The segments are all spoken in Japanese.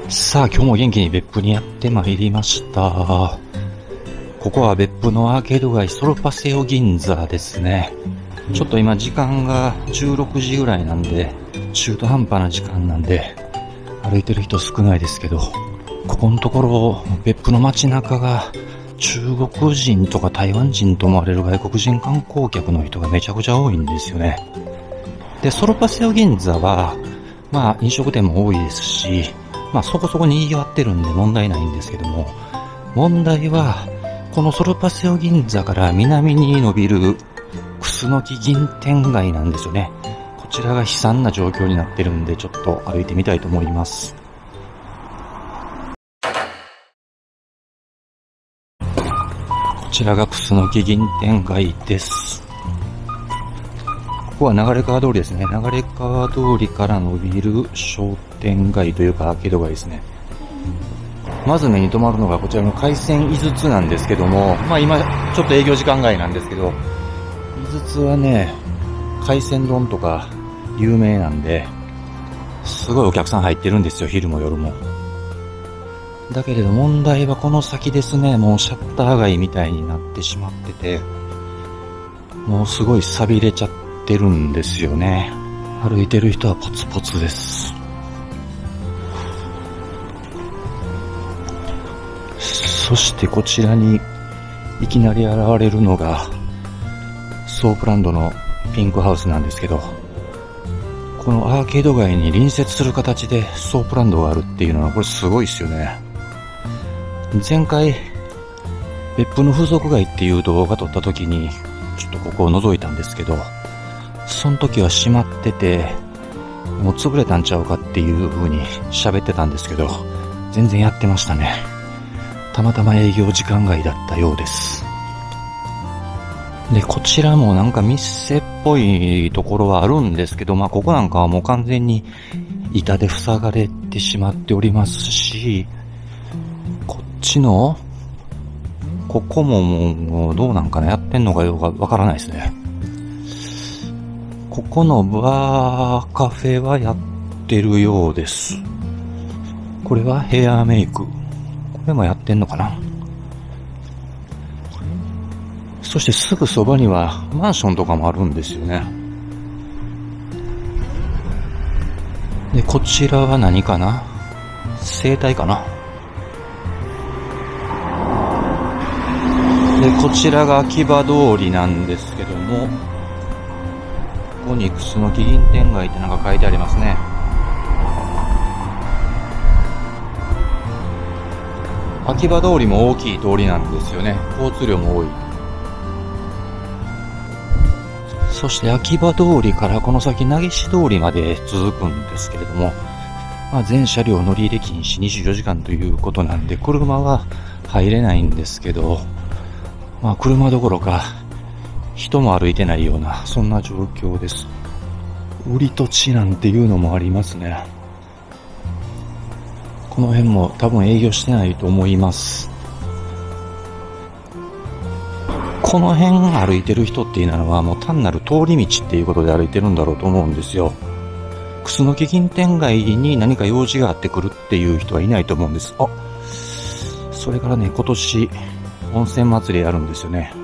さあ今日も元気に別府にやってまいりました。ここは別府のアーケード街ソルパセオ銀座ですね。ちょっと今時間が16時ぐらいなんで、中途半端な時間なんで、歩いてる人少ないですけど、ここのところ別府の街中が中国人とか台湾人と思われる外国人観光客の人がめちゃくちゃ多いんですよね。で、ソルパセオ銀座は、飲食店も多いですし、そこそこに賑わってるんで問題ないんですけども、問題は、このソルパセオ銀座から南に伸びるクスノキ銀天街なんですよね。こちらが悲惨な状況になってるんで、ちょっと歩いてみたいと思います。こちらがクスノキ銀天街です。ここは流川通りですね。流川通りから伸びる商店街というかアーケード街ですね。まず目に留まるのがこちらの海鮮井筒なんですけども、今ちょっと営業時間外なんですけど、井筒はね、海鮮丼とか有名なんで、すごいお客さん入ってるんですよ、昼も夜も。だけれど問題はこの先ですね、もうシャッター街みたいになってしまってて、もうすごい錆びれちゃってるんですよね。歩いてる人はポツポツです。そしてこちらにいきなり現れるのがソープランドのピンクハウスなんですけど、このアーケード街に隣接する形でソープランドがあるっていうのはこれすごいですよね。前回別府の風俗街っていう動画撮った時にちょっとここを覗いたんですけど、その時は閉まっててもう潰れたんちゃうかっていう風に喋ってたんですけど、全然やってましたね。たまたま営業時間外だったようです。で、こちらもなんか店っぽいところはあるんですけど、ここなんかはもう完全に板で塞がれてしまっておりますし、こっちのここももうどうなんかな、やってんのかよくわからないですね。ここのバーカフェはやってるようです。これはヘアメイク。これもやってんのかな。そしてすぐそばにはマンションとかもあるんですよね。で、こちらは何かな、整体かな。で、こちらが秋葉通りなんですけども、ここにクスノキ銀天街ってなんか書いてありますね。秋葉通りも大きい通りなんですよね。交通量も多い。そして秋葉通りからこの先長石通りまで続くんですけれども、全車両乗り入れ禁止24時間ということなんで、車は入れないんですけど、車どころか人も歩いてないようなそんな状況です。売り土地なんていうのもありますね。この辺も多分営業してないと思います。この辺歩いてる人っていうのはもう単なる通り道っていうことで歩いてるんだろうと思うんですよ。クスノキ銀天街に何か用事があってくるっていう人はいないと思うんです。それからね、今年温泉祭りやるんですよね。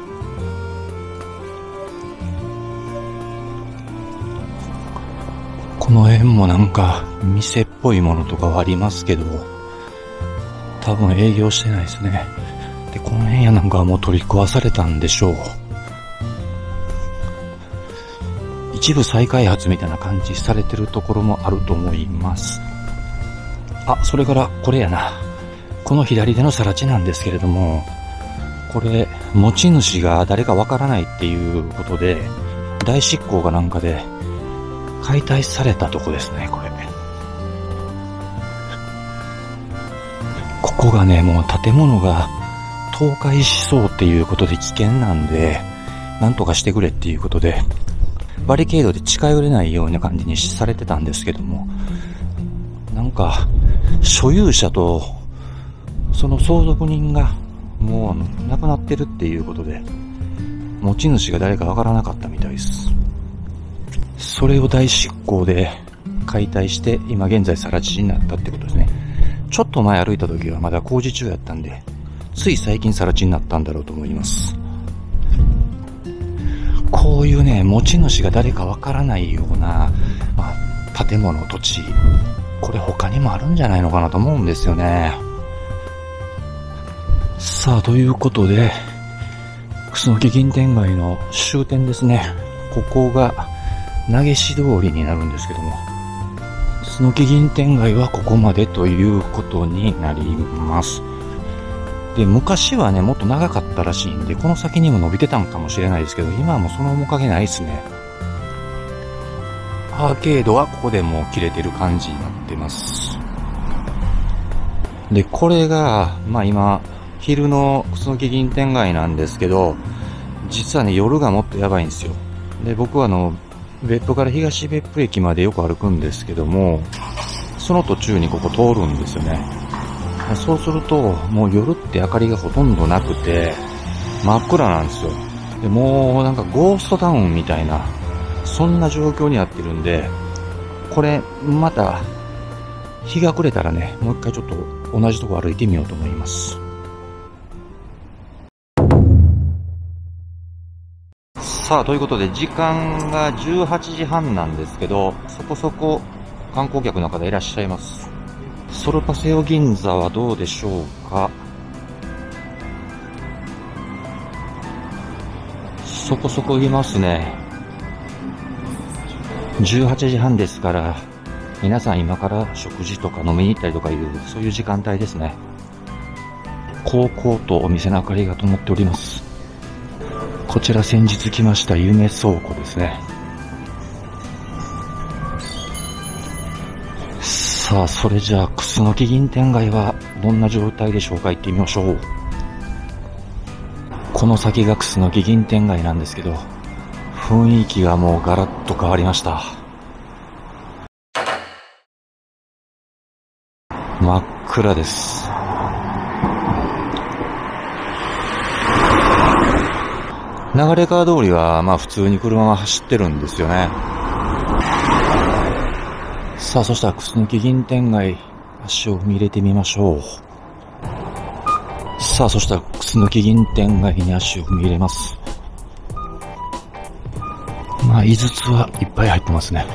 この辺もなんか店っぽいものとかはありますけど、多分営業してないですね。で、この辺やなんかはもう取り壊されたんでしょう。一部再開発みたいな感じされてるところもあると思います。それからこれやな。この左手の更地なんですけれども、これ持ち主が誰かわからないっていうことで大執行かなんかで解体されたとこですね。ここがね、もう建物が倒壊しそうっていうことで危険なんで、なんとかしてくれっていうことでバリケードで近寄れないような感じにされてたんですけども、なんか所有者とその相続人がもう亡くなってるっていうことで、持ち主が誰かわからなかったみたいです。それを大執行で解体して今現在更地になったってことですね。 ちょっと前歩いた時はまだ工事中やったんで、つい最近更地になったんだろうと思います。こういうね、持ち主が誰かわからないような、建物、土地、これ他にもあるんじゃないのかなと思うんですよね。さあ、ということで、楠木銀天街の終点ですね。ここが投げし通りになるんですけども、楠木銀天街はここまでということになります。で、昔はね、もっと長かったらしいんで、この先にも伸びてたんかもしれないですけど、今はもうその面影ないですね。アーケードはここでもう切れてる感じになってます。で、これが、今、昼の楠木銀天街なんですけど、実はね、夜がもっとやばいんですよ。で、僕は別府から東別府駅までよく歩くんですけども、その途中にここ通るんですよね。そうすると、もう夜って明かりがほとんどなくて、真っ暗なんですよ。で、もうなんかゴーストタウンみたいな、そんな状況になってるんで、これ、また、日が暮れたらね、もう一回ちょっと同じとこ歩いてみようと思います。さあ、ということで、時間が18時半なんですけど、そこそこ観光客の方いらっしゃいます。ソルパセオ銀座はどうでしょうか。そこそこいますね。18時半ですから、皆さん今から食事とか飲みに行ったりとかいう、そういう時間帯ですね。こうこうとお店の明かりが灯っております。こちら先日来ました夢倉庫ですね。さあ、それじゃあ、楠木銀天街はどんな状態でしょうか。行ってみましょう。この先が楠木銀天街なんですけど、雰囲気がもうガラッと変わりました。真っ暗です。流れ川通りは普通に車は走ってるんですよね。さあ、そしたら楠木銀天街、足を踏み入れてみましょう。さあ、そしたら楠木銀天街に足を踏み入れます。井筒はいっぱい入ってますね。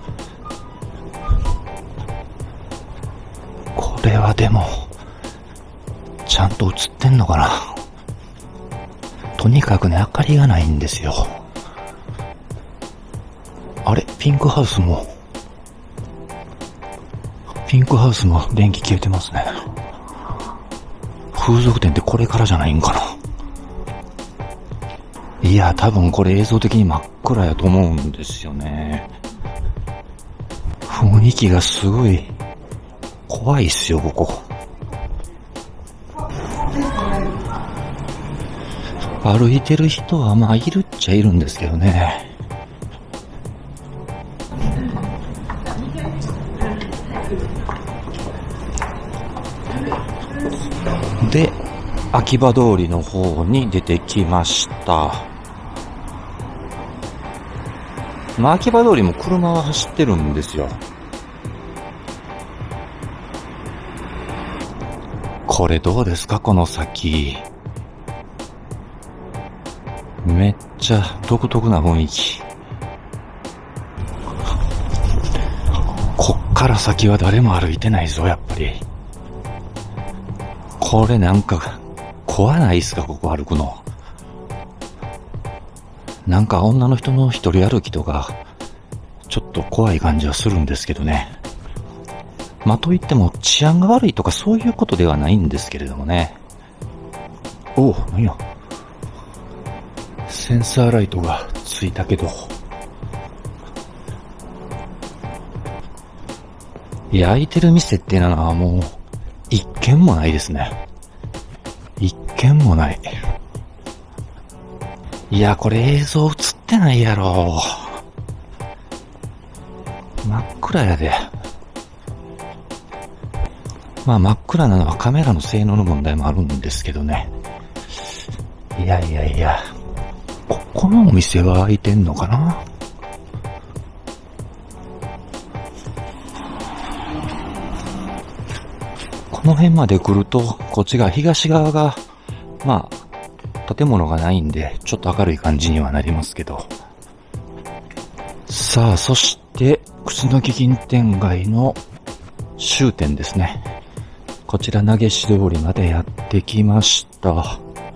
これはでも、ちゃんと映ってんのかな。とにかくね、明かりがないんですよ。あれ、ピンクハウスも電気消えてますね。風俗店ってこれからじゃないんかな。いや、多分これ映像的に真っ暗やと思うんですよね。雰囲気がすごい怖いっすよ、ここ。歩いてる人はいるっちゃいるんですけどね。で、秋葉通りの方に出てきました。秋葉通りも車は走ってるんですよ。これどうですか、この先。めっちゃ独特な雰囲気。こっから先は誰も歩いてないぞ、やっぱり。これなんか怖ないっすか、ここ歩くの。なんか女の人の一人歩きとかちょっと怖い感じはするんですけどね。といっても治安が悪いとかそういうことではないんですけれどもね。何や、センサーライトがついたけど、開いてる店っていうのはもう一軒もないですね。一軒もない。いや、これ映像映ってないやろ。真っ暗やで。真っ暗なのはカメラの性能の問題もあるんですけどね。いや、ここのお店は開いてんのかな。 この辺まで来ると、こっちが東側が、まあ、建物がないんで、ちょっと明るい感じにはなりますけど。さあ、そして、楠木近天街の終点ですね。こちら、投し通りまでやってきました。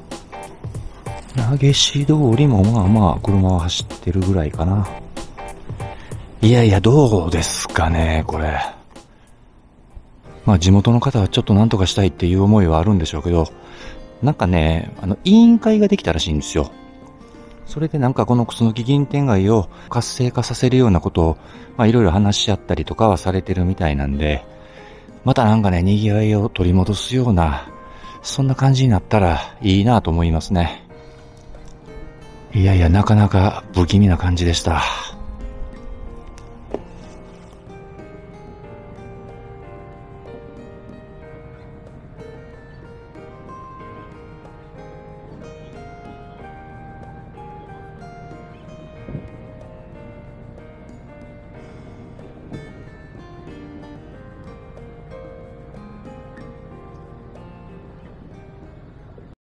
投し通りもまあまあ、車は走ってるぐらいかな。いやいや、どうですかね、これ。まあ地元の方はちょっとなんとかしたいっていう思いはあるんでしょうけど、なんかね、委員会ができたらしいんですよ。それでなんかこの楠木近天街を活性化させるようなことを、まあいろいろ話し合ったりとかはされてるみたいなんで、またなんかね、賑わいを取り戻すような、そんな感じになったらいいなと思いますね。いやいや、なかなか不気味な感じでした。